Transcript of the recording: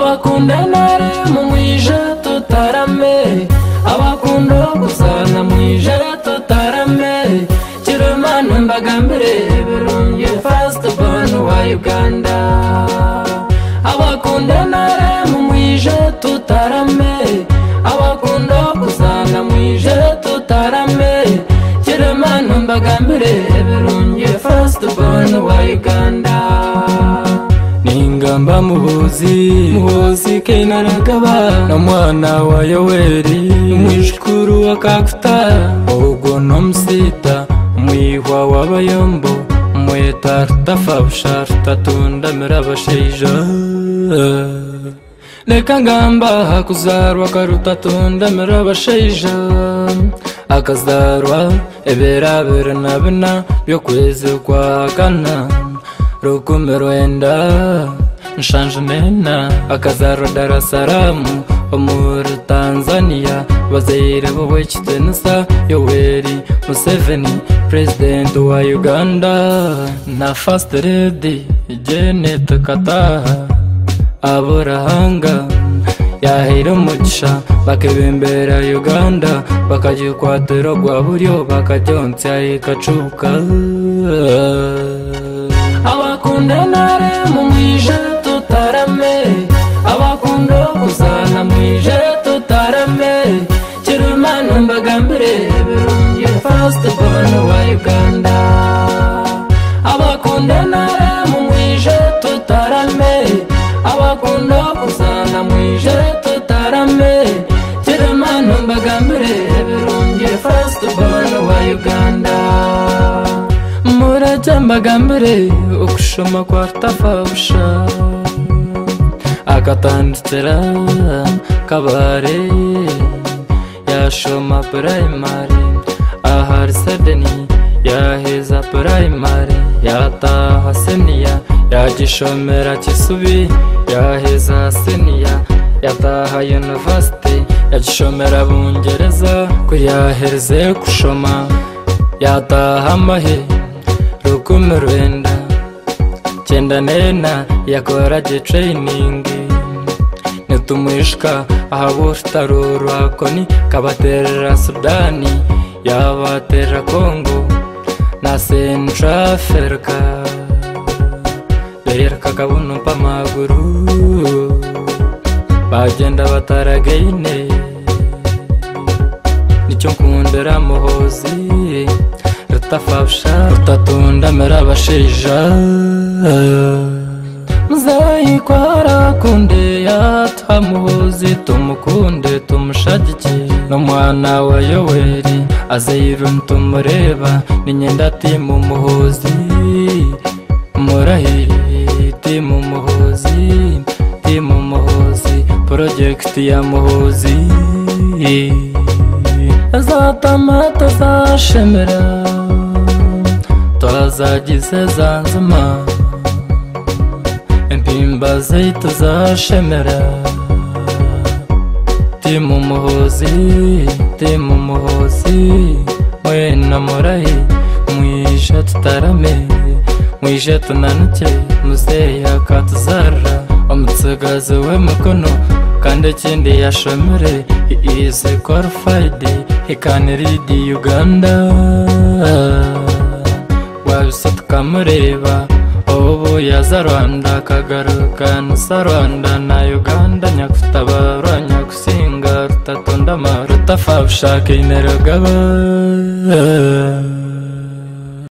abakunda nare mu mwije tutarame abakunda gusana mwije tutarame kirumana mbagambire birungi fast born wa Uganda abakunda nare mu mwije tutarame abakunda gusana mwije tutarame kirumana mbagambire birungi fast born wa Uganda Ningamba muhozi kenaragaba na mwana wa Yoweri mwishukuru akakuta ubwo nomsita mwihwa w'abayombo mwetartafa busharta tunda mirabasheja Leka ngamba kuzarwa karuta tunda mirabasheja akazarwa eberabera nabina byo kwezi kwa kana Rukumero enda nshanje nena akazaro Dar es Salaam muri Tanzania bazire bowe kitensa Yoweri Museveni president wa Uganda na first lady Janet Kataha aborahanga yahera umugisha bakebembera Uganda bakajikwatira gwa buryo bakajontsya ikacuka abakunda nare mu mwije tutarame abakunda kuzana mwije tutarame kirumana mbagambire birungi fast born wa Uganda abakunda nare mu mwije tutarame abakunda kuzana mwije tutarame kirumana mbagambire birungi fast born wa Uganda Muraja mbagambire ukushoma kwartafabusha akatanditira kabare yashoma primary ahari sedeni yaheza primary yataha senior yagishomera kisubi yaheza senior yataha university yagishomera bungereza kuyahereze kushoma yataha mahe Rukumero enda Chenda nena yakora training Netumwishka ahaburtaru akoni kabatera Sudani yabatera Congo na Central Africa Berka kabuno pamaguru bagenda bataragaine Nicho nkundera muhozi Rutafabsha rutatunda mirabasheja Mzayi kwara kunde yatamuhozi tumukunde tumushagiki no mwana wa Yoweri azayiru ntumureba ninyenda timu muhozi murahi timu muhozi project ya muhozi Zatamata zashemera Twazagize Zanzibar Impimba zaitu zashemera Timu muhozi Mwena murahi Mwisha tutarame Mwisha tunanuke Muzeya katuzara Omutsigazi we mukono Kande kindi yashomere He is qualified He can read Uganda Wabisa tukamureba Obu yaza Rwanda kagaruka nusa Rwanda na Uganda Nyakutabarwa nyakusinga Rutatondama rutafabusha kineragaba